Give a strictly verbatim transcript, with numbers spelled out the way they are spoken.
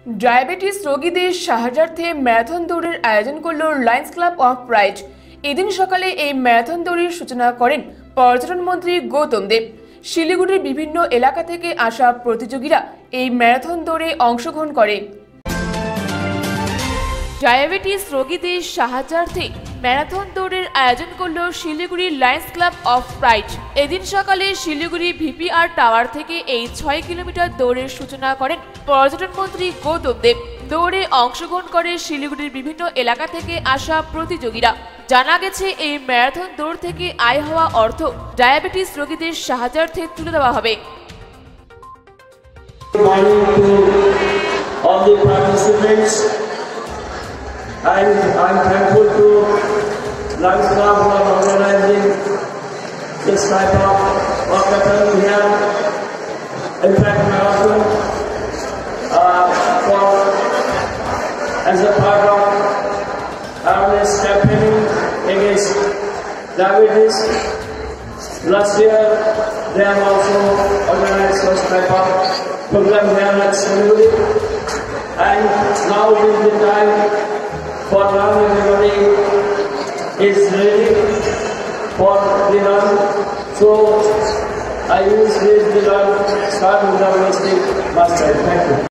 Diabetes রোগীদের সাহায্যার্থে marathon দৌড়ের আয়োজন করল লায়ন্স ক্লাব অফ প্রাইড। এদিন সকালে এই ম্যারাথন দৌড়ের সূচনা করেন পর্যটন মন্ত্রী গৌতম দেব। শিলিগুড়ির বিভিন্ন এলাকা থেকে আসা প্রতিযোগীরা এই ম্যারাথন দৌড়ে অংশগ্রহণ করে। ডায়াবেটিস রোগীদের সাহায্যার্থে ম্যারাথন দৌড়ের আয়োজন করল শিলিগুড়ির লায়ন্স ক্লাব অফ প্রাইড। এদিন সকালে শিলিগুড়ি ভিপিআর টাওয়ার থেকে এই ছয় কিলোমিটার দৌড়ের সূচনা করেন পর্যটন মন্ত্রী গৌতম দেব। দৌড়ে অংশগ্রহণ করে শিলিগুড়ির বিভিন্ন এলাকা থেকে আসা প্রতিযোগীরা। জানা গেছে এই ম্যারাথন দৌড় থেকে আয় হওয়া অর্থ ডায়াবেটিস রোগীদের সাহায্যার্থে তুলে দেওয়া হবে। And I'm thankful to Lions Club for organizing this type of walkathon here. In fact, marathon uh, for as a part of awareness campaigning against diabetes. Last year, they have also organized such type of program here at Siliguri, and now is the time. For now, everybody is ready for the run. So I use this the run, start with the wasting master. Thank you.